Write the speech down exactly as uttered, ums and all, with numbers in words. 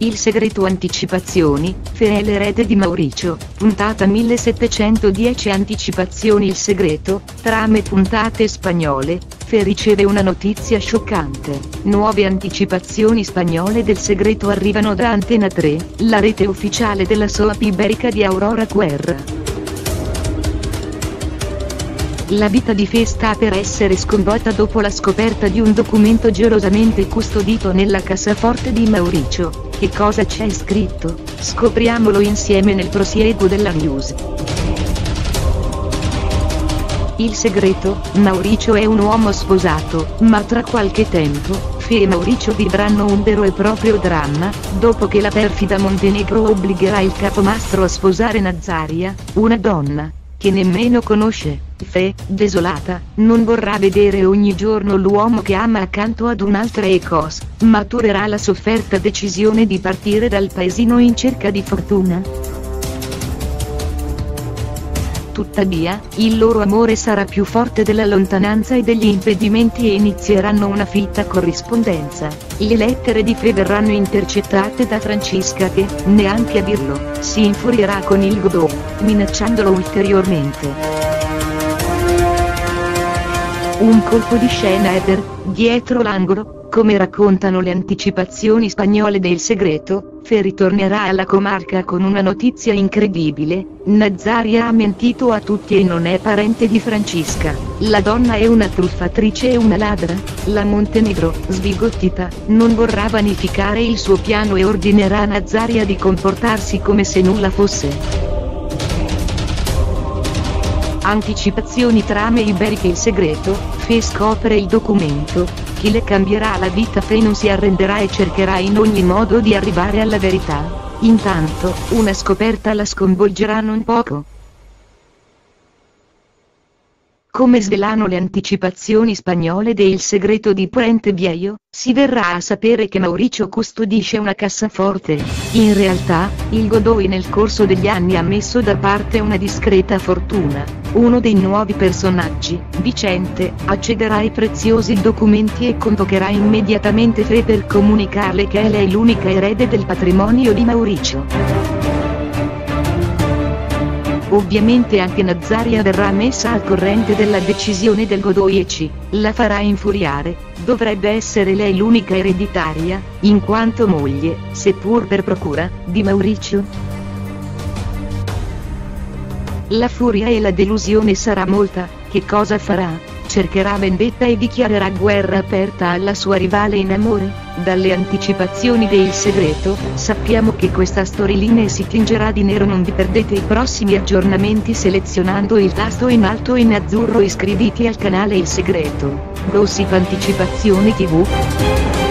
Il segreto anticipazioni, Fe è l'erede di Mauricio, puntata millesettecentodieci. Anticipazioni. Il segreto, trame puntate spagnole. Fe riceve una notizia scioccante. Nuove anticipazioni spagnole del segreto arrivano da Antena tre, la rete ufficiale della soap iberica di Aurora Guerra. La vita di Fe sta per essere sconvolta dopo la scoperta di un documento gelosamente custodito nella cassaforte di Mauricio. Che cosa c'è scritto? Scopriamolo insieme nel prosieguo della news. Il segreto, Mauricio è un uomo sposato, ma tra qualche tempo, Fe e Mauricio vivranno un vero e proprio dramma, dopo che la perfida Montenegro obbligherà il capomastro a sposare Nazaria, una donna che nemmeno conosce. Fe, desolata, non vorrà vedere ogni giorno l'uomo che ama accanto ad un'altra e cos, maturerà la sofferta decisione di partire dal paesino in cerca di fortuna. Tuttavia, il loro amore sarà più forte della lontananza e degli impedimenti e inizieranno una fitta corrispondenza. Le lettere di Fe verranno intercettate da Francisca che, neanche a dirlo, si infurierà con il Godot, minacciandolo ulteriormente. Un colpo di scena Eder, dietro l'angolo, come raccontano le anticipazioni spagnole del segreto, Fe ritornerà alla comarca con una notizia incredibile: Nazaria ha mentito a tutti e non è parente di Francisca. La donna è una truffatrice e una ladra. La Montenegro, sbigottita, non vorrà vanificare il suo piano e ordinerà a Nazaria di comportarsi come se nulla fosse. Anticipazioni. Trame iberiche. Il segreto, Fe scopre il documento, chi le cambierà la vita. Fe non si arrenderà e cercherà in ogni modo di arrivare alla verità. Intanto, una scoperta la sconvolgerà non poco. Come svelano le anticipazioni spagnole del segreto di Puente Viejo, si verrà a sapere che Mauricio custodisce una cassaforte. In realtà, il Godoy nel corso degli anni ha messo da parte una discreta fortuna. Uno dei nuovi personaggi, Vicente, accederà ai preziosi documenti e convocherà immediatamente Fe per comunicarle che lei è l'unica erede del patrimonio di Mauricio. Ovviamente anche Nazaria verrà messa al corrente della decisione del Godoy e ci la farà infuriare. Dovrebbe essere lei l'unica ereditaria, in quanto moglie, seppur per procura, di Mauricio. La furia e la delusione sarà molta. Che cosa farà? Cercherà vendetta e dichiarerà guerra aperta alla sua rivale in amore? Dalle anticipazioni del segreto, sappiamo che questa storyline si tingerà di nero. Non vi perdete i prossimi aggiornamenti selezionando il tasto in alto e in azzurro. Iscriviti al canale Il Segreto. Gossip Anticipazioni tivù.